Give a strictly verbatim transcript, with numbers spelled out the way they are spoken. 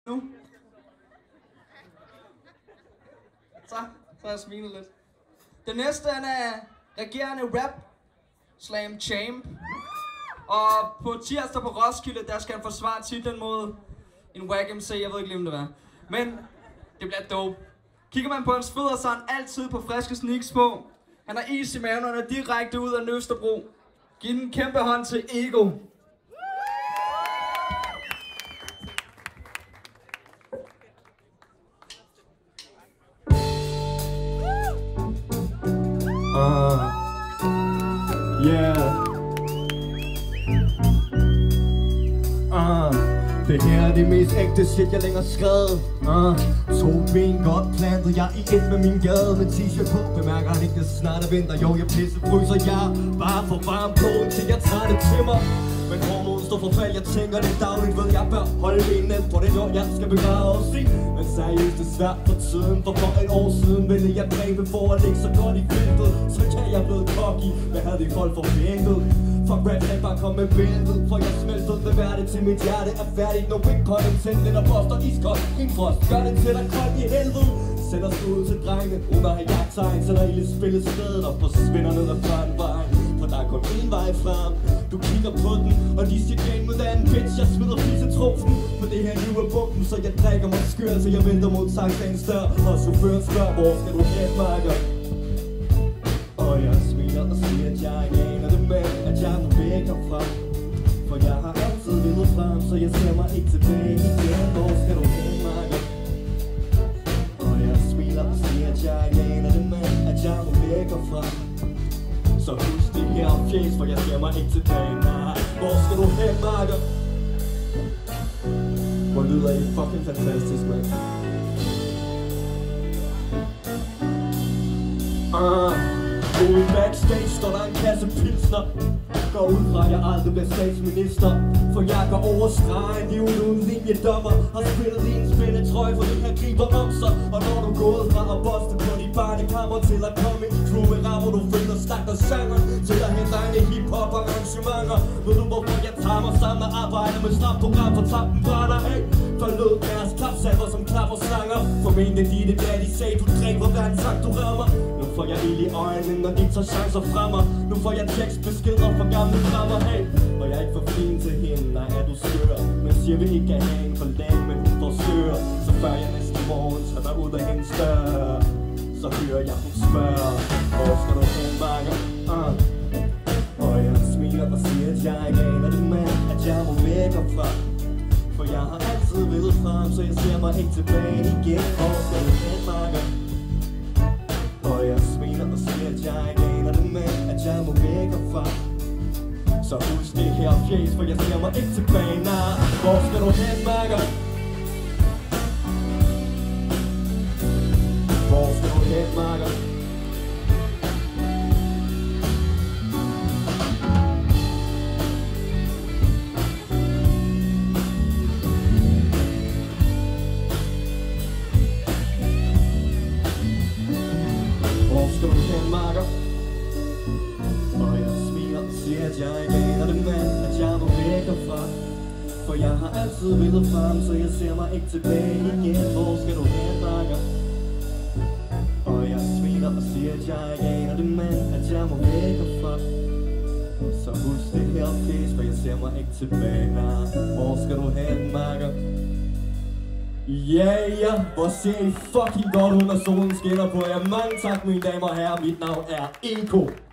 nu. Så, så har jeg smilet lidt. Den næste, han er regerende rap slam champ. Og på tirsdag på Roskilde, der skal han forsvare titlen mod en W A C M C. Jeg ved ikke lige, om det var. Men det bliver dope. Kigger man på hans fødder, så er han altid på friske sneaks på. Han har is i maven, og er direkte ud af Østerbro. Giv en kæmpe hånd til Ego. Uh, yeah. Uh, det her er det mest ægte shit, jeg længere skrevet. Uh, to ben godt plantet, jeg i et med min gade. Med t-shirt på, bemærker han ikke, det snart er vinter. Jo, jeg pisse fryser, jeg bare for varm på, til jeg tager det til mig. Men hormonen står for fald, jeg tænker det dagligt, ved jeg bør holde benene på det jord, jeg skal begrave os i. Men seriøst, det er svært for tiden, for for et år siden ville jeg dræbe for at ligge så godt i feltet. Så kan jeg blevet cocky, hvad havde de folk forventet? Fuck rap, lad bare komme med bæltet, for jeg smeltede med værdet til mit hjerte er færdigt. No big pun intended, og poster iskold, ingen frost, gør det til dig koldt i helvede. Sætter skud til drengene, uden at have jagttegn, sætter ilde spillet stedet og forsvinder ned ad brandvejen. For der er kun én vej frem, du kigger på den, og de siger gang med den bitch, jeg smider fisetrofen. For det her liv er bumpen, så jeg drikker mig skør, så jeg venter mod taxaens dør. Og chaufføren spørger, hvor skal du hen, makker? Og jeg smiler og siger, at jeg ikke aner det med, at jeg må væk herfra. For jeg har altid villet frem, så jeg ser mig ikke tilbage igen. Hvor skal du hen, makker? Og jeg smiler og siger, at jeg ikke aner det med, at jeg må væk herfra. Så husk det her fjæs, for jeg ser mig ikke tilbage, nej. Hvor skal du hen, makker? Hvor lyder I fucking fantastisk, mand. Ah, ude backstage står der en kasse pilsner. Går ud fra, jeg aldrig bliver statsminister. For jeg går over stregen, livet uden linjedommer. Har spillet i en spændetrøje, for det her griber om sig. Og når du er gået fra at boste på de barnekammer til at komme i crew med rammer, du føler stakker sanger. Til at hente dig i hiphop arrangementer. Ved du hvorfor jeg tager mig sammen og arbejder med strafprogram for trappen brænder? Hey, forlod deres klapsalver som klapper slanger. Formentlig de det der de sagde, du dræber hver en tak du rammer. Nu får jeg ild i øjnene, når de tager chancer fra mig. Nu får jeg tekstbeskeder fra gamle drømmer, hey. Og jeg er ikke for fin til hende, nej er du skør. Men siger vi ikke kan have en for længe, men hun forsøger. Så før jeg næste morgen tager dig ud af hendes dør, så hører jeg hun spørger, hvor skal du hen, makker? Uh. Og jeg smiler og siger, at jeg ikke aner det med, at jeg må væk herfra. For jeg har altid villet frem, så jeg ser mig ikke tilbage igen. Hvor skal du hen, makker? Og jeg smiler og siger, at jeg ikke aner det med, at jeg må væk herfra. Så husk det her fjæs, for jeg ser mig ikke tilbage, nej. Hvor skal du hen, makker? Hvor skal du hen, makker? Hvor skal du hen, makker? Og jeg smiler og siger, at jeg ikke aner det med, at jeg må væk herfra. For jeg har altid villet frem, så jeg ser mig ikke tilbage igen. Hvor skal du hen, makker? Og jeg smiler og siger, at jeg ikke aner det med, at jeg må væk herfra. Så husk det her pis, for jeg ser mig ikke tilbage, nej. Hvor skal du hen, makker? Ja, ja, hvor ser I fucking godt ud, når solen skinner på jer. Mange tak, mine damer og herrer, mit navn er Eko.